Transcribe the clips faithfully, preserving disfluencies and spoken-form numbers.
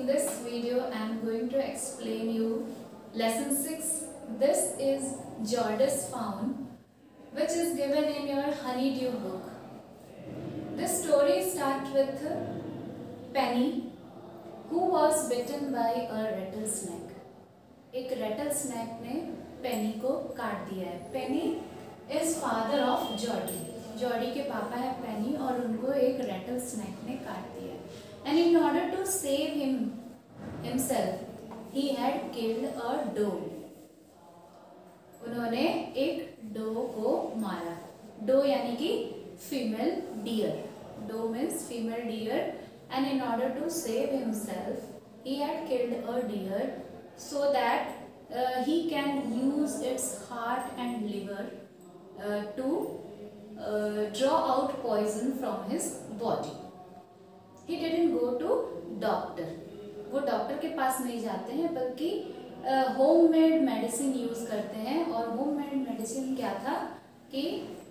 this video I am going to explain you lesson six. This is Jaundice Found, which is given in your Honeydew book. This story starts with Penny, who was bitten by a rattlesnake. एक rattlesnake ने Penny को काट दिया है. Penny is father of Jody. Jody के पापा है Penny और उनको एक rattlesnake ने काट दिया है. And in order to save him himself, he had killed a doe. उन्होंने एक डो को मारा. डो यानी कि female deer. Doe means female deer, and in order to save himself, he had killed a deer so that uh, he can use its heart and liver uh, to uh, draw out poison from his body. He didn't go to doctor. वो doctor के पास नहीं जाते हैं बल्कि home made medicine use करते हैं. और होम मेड मेडिसिन क्या था कि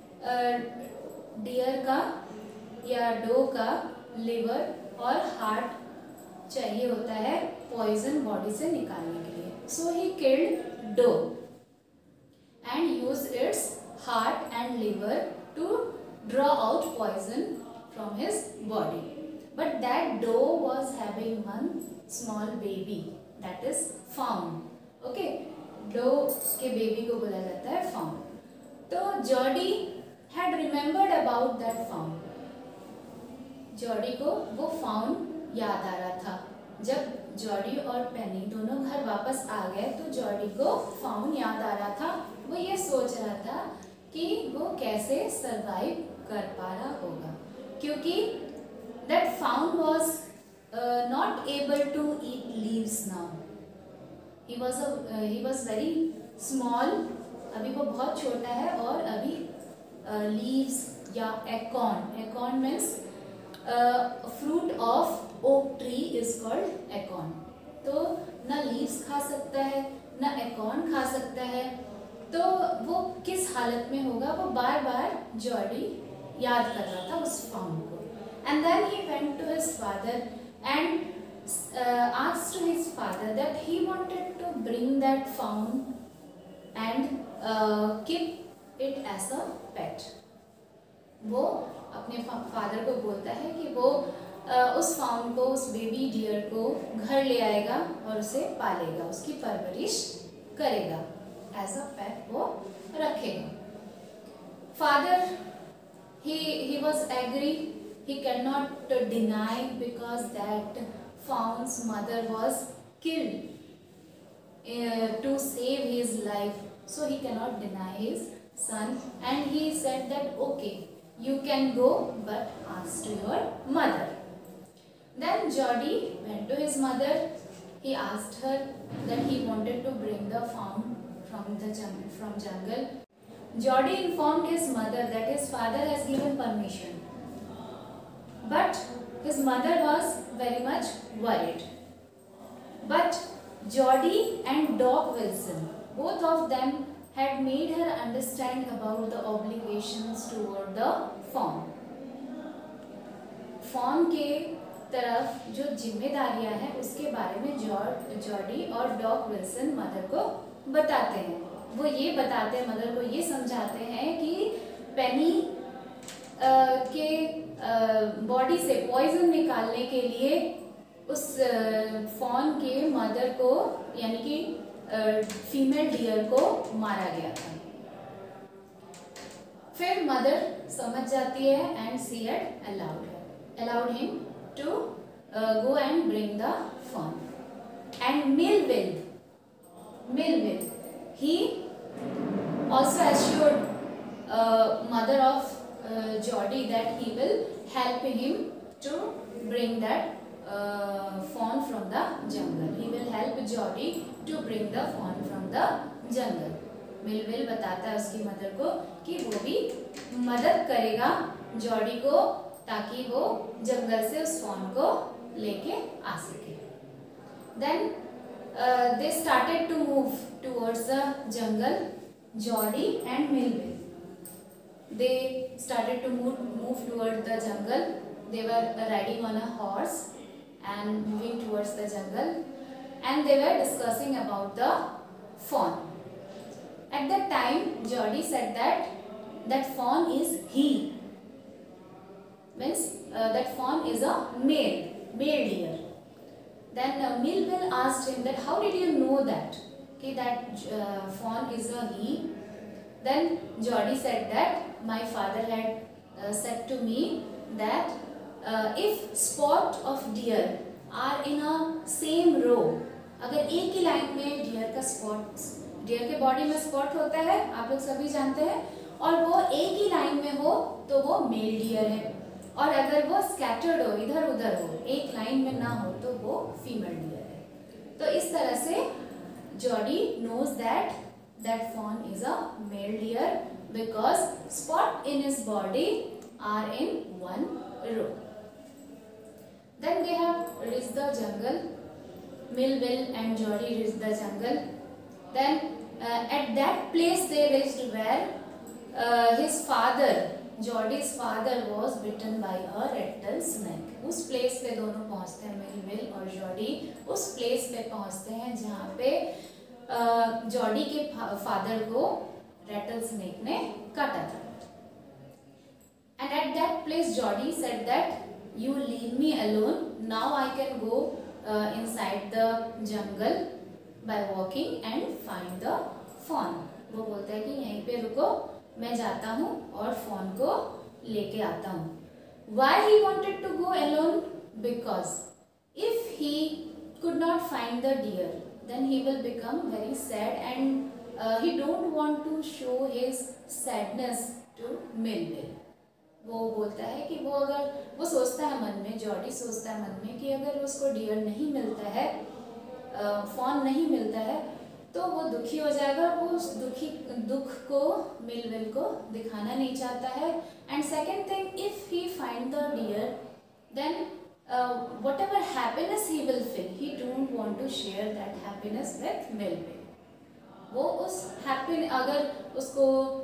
डियर का या डो का लिवर और हार्ट चाहिए होता है पॉइजन बॉडी से निकालने के लिए. So he killed doe and use its heart and liver to draw out poison from his body. But that doe was having one small baby, that is fawn. Okay, doe के baby को बोला जाता है fawn. तो Jody had remembered about that fawn. Jody को वो fawn याद आ रहा था. जब Jody और Penny दोनों घर वापस आ गए तो Jody को fawn याद आ रहा था. वो ये सोच रहा था कि वो कैसे survive कर पा रहा होगा, क्योंकि that fawn was uh, not able to eat leaves now. He was a uh, he was very small. अभी वो बहुत छोटा है और अभी uh, leaves या acorn. Acorn means uh, fruit of oak tree is called acorn. तो ना leaves खा सकता है ना acorn खा सकता है. तो वो किस हालत में होगा वो बार बार जॉडी याद कर रहा था उस fawn को. And then he went to his father and uh, asked his father that he wanted to bring that fawn and uh, keep it as a pet. वो अपने फादर को बोलता है कि वो uh, उस फाउन को, उस बेबी डियर को घर ले आएगा और उसे पालेगा, उसकी परवरिश करेगा, एज अ पेट वो रखेगा. Father he he was agree. He cannot deny because that fawn's mother was killed uh, to save his life. So he cannot deny his son, and he said that okay, you can go, but ask to your mother. Then Jody went to his mother. He asked her that he wanted to bring the fawn from the jungle. From jungle. Jody informed his mother that his father has given permission. But his mother was very much worried. But Jody and Doc Wilson, both of them had made her understand about the obligations toward the fawn. Fawn के तरफ जो जिम्मेदारियां हैं उसके बारे में Jordi और dock Wilson mother को बताते हैं. वो ये बताते हैं, मदर को ये समझाते हैं कि पेनी Uh, के बॉडी uh, से पॉइजन निकालने के लिए उस फॉन uh, के मदर को यानी कि फीमेल डियर को मारा गया था. फिर मदर समझ जाती है and she had allowed allowed him to go and bring the fawn. And Millwheel Millwheel he also assured mother of Uh, Jody that he will help him to bring that uh, fawn from the jungle. He will help Jody to bring the fawn from the jungle. Millwheel बताता है उसकी mother को कि वो भी मदद करेगा Jordi को ताकि वो जंगल से उस fawn को लेके आ सके. Then uh, they started to move towards the jungle. Jody and Mill. They started to move, move toward the jungle. They were riding on a horse and moving towards the jungle, and they were discussing about the fawn. At that time, Geordie said that that fawn is he, means uh, that fawn is a male, male deer. Then uh, Melville asked him that how did you know that, okay, that uh, fawn is a he. Then Geordie said that my father had uh, said to me that uh, if spot of deer are in a same row, अगर एक ही line में deer का spot, deer के body में spot होता है, आप लोग सभी जानते हैं, और वो एक ही लाइन में हो तो वो मेल डियर है, और अगर वो स्कैटर्ड हो, इधर उधर हो, एक लाइन में ना हो तो वो फीमेल डियर है. तो इस तरह से Geordie knows that that fawn is a male deer because spot in his body are in one row. Then they have reached the jungle. Melville and Geordie reached the jungle. Then uh, at that place they reached where uh, his father, Geordie's father, was bitten by a rattlesnake. उस place पे दोनों पहुंचते हैं, Melville और Jordi उस place पे पहुंचते हैं जहाँ पे जॉर्डी के फादर को रैटलस्नेक ने काटा था. And at that place Geordie said that you leave me alone, now I can go uh, inside the jungle by walking and find the fawn. वो बोलता है कि यहीं पे रुको, मैं जाता हूँ और fawn को लेके आता हूँ. Why he wanted to go alone? Because if he could not find the deer, then he will become very sad and uh, he don't want to show his sadness to Melville. वो बोलता है कि वो अगर वो सोचता है मन में, जॉर्डी सोचता है मन में कि अगर उसको डियर नहीं मिलता है, फॉन नहीं मिलता है, तो वो दुखी हो जाएगा. वो उस दुखी दुख को मेलविल को दिखाना नहीं चाहता है. And second thing, if he find the deer, then whatever happiness he will feel, he don't want to share that happiness with Millwheel. वो उस हैप्पी अगर उसको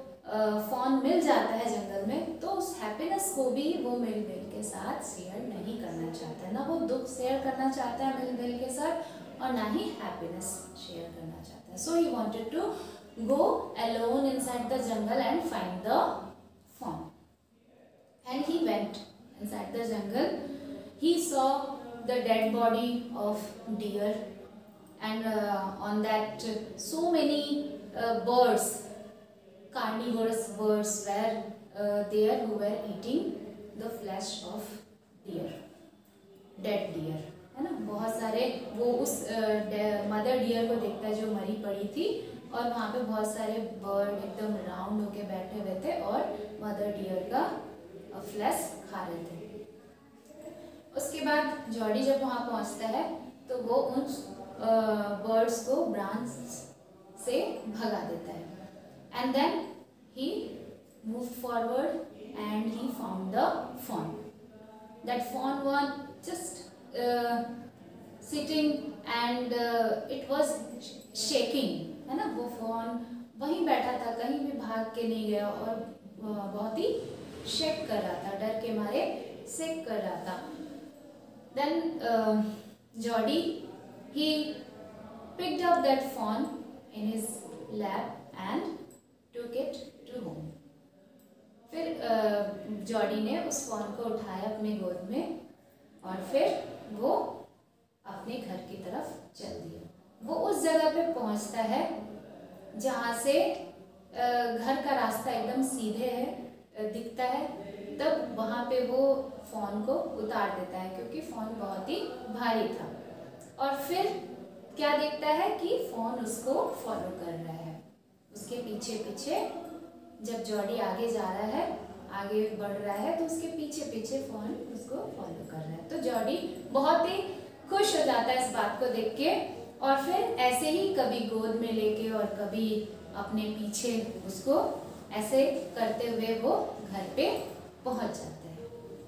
फॉन uh, मिल जाता है जंगल में, तो उस हैप्पीनेस को भी वो मेलविल के साथ शेयर नहीं करना चाहता है. ना वो दुख शेयर करना चाहता है मेलविल के साथ और ना ही हैप्पीनेस शेयर करना चाहता है. So he wanted to go alone inside the jungle and find the fawn. And he went inside the jungle. He saw the dead body of deer and on that so many birds, carnivorous birds were uh, there who were eating the flesh of deer, dead deer, है ना. बहुत सारे वो उस mother uh, dear को देखता है जो मरी पड़ी थी, और वहाँ पे बहुत सारे बर्ड एकदम राउंड होके बैठे हुए थे और मदर डियर का फ्लैश खा रहे थे. उसके बाद जॉर्डी जब वहाँ पहुँचता है तो वो उन बर्ड्स uh, को ब्रांच से भगा देता है. And then he moved forward and he found the fawn. That fawn was just uh, sitting and uh, it was shaking, है ना. वो fawn वहीं बैठा था, कहीं भी भाग के नहीं गया और बहुत ही शेक कर रहा था, डर के मारे शेक कर रहा था. Then uh, Geordie he picked up that fawn in his lap and took it to home. फिर जॉर्डी ने उस फॉन को उठाया अपने गोद में और फिर वो अपने घर की तरफ चल दिया. वो उस जगह पे पहुंचता है जहाँ से घर का रास्ता एकदम सीधे है दिखता है. तब वहाँ पे वो फॉन को उतार देता है क्योंकि फॉन बहुत ही भारी था. और फिर क्या देखता है कि फॉन उसको फॉलो कर रहा है. उसके पीछे पीछे जब जॉर्डी आगे जा रहा है, आगे बढ़ रहा है, तो उसके पीछे पीछे फॉन उसको फॉलो कर रहा है. तो जॉर्डी बहुत ही खुश हो जाता है इस बात को देख के, और फिर ऐसे ही कभी गोद में लेके और कभी अपने पीछे उसको ऐसे करते हुए वो घर पे पहुंच जाते हैं.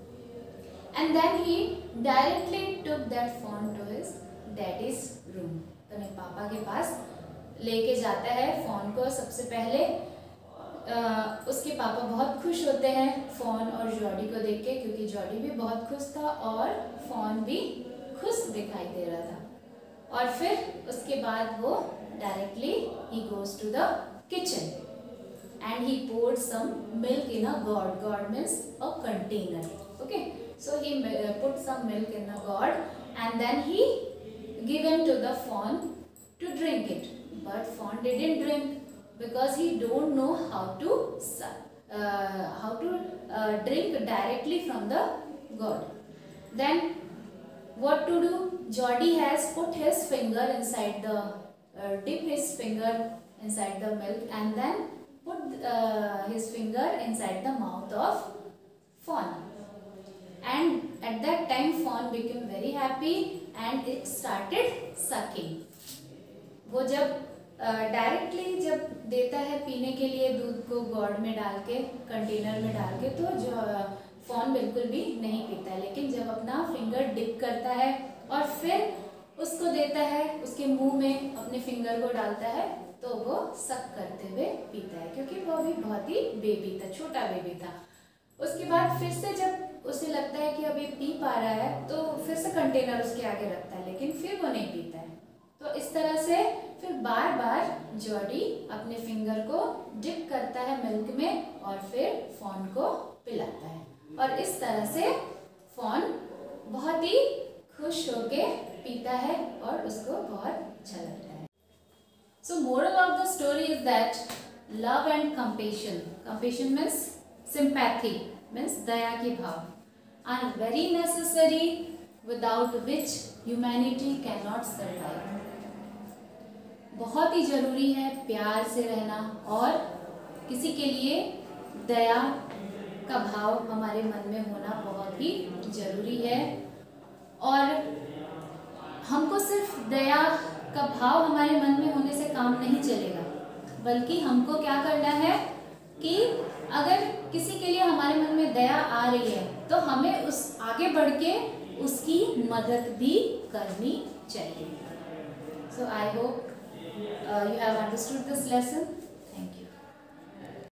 And then he directly took that fawn to his daddy's room. तो अपने पापा के पास लेके जाता है फॉन को. सबसे पहले आ, उसके पापा बहुत खुश होते हैं फॉन और जॉर्डी को देख के, क्योंकि जॉर्डी भी बहुत खुश था और फॉन भी दिखाई दे रहा था। और फिर उसके बाद वो directly he goes to the kitchen and he poured some milk in a gourd. Gourd means a container. Okay, so he put some milk in a gourd and then he given to the fawn to drink it. But fawn didn't drink because he don't know how to uh, how to uh, drink directly from the gourd. Then what to do? Geordie has put his finger inside the uh, dip his finger inside the milk and then put uh, his finger inside the mouth of fawn. And at that time fawn became very happy and it started sucking. वो जब directly uh, जब देता है पीने के लिए दूध को गॉर्ड में डाल के कंटेनर में डाल के तो जो फॉन बिल्कुल भी नहीं पीता है, लेकिन जब अपना फिंगर डिप करता है और फिर उसको देता है, उसके मुंह में अपने फिंगर को डालता है तो वो सक करते हुए पीता है, क्योंकि वो भी बहुत ही बेबी था, छोटा बेबी था। उसके बाद फिर से जब उसे लगता है कि अब ये पी पा रहा है तो फिर से कंटेनर उसके आगे रखता है, लेकिन फिर वो नहीं पीता है। तो इस तरह से फिर बार बार जॉडी अपने फिंगर को डिप करता है मिल्क में और फिर फॉन को पिलाता है, और इस तरह से फॉन बहुत ही खुश होके पीता है और उसको बहुत अच्छा लगता है। So moral of the story is that love and compassion, compassion means sympathy, means दया के भाव, are very necessary without which humanity cannot survive. बहुत ही जरूरी है प्यार से रहना और किसी के लिए दया का भाव हमारे मन में होना बहुत ही जरूरी है। और हमको सिर्फ दया का भाव हमारे मन में होने से काम नहीं चलेगा, बल्कि हमको क्या करना है कि अगर किसी के लिए हमारे मन में दया आ रही है तो हमें उस आगे बढ़ के उसकी मदद भी करनी चाहिए। So I hope you have understood this lesson.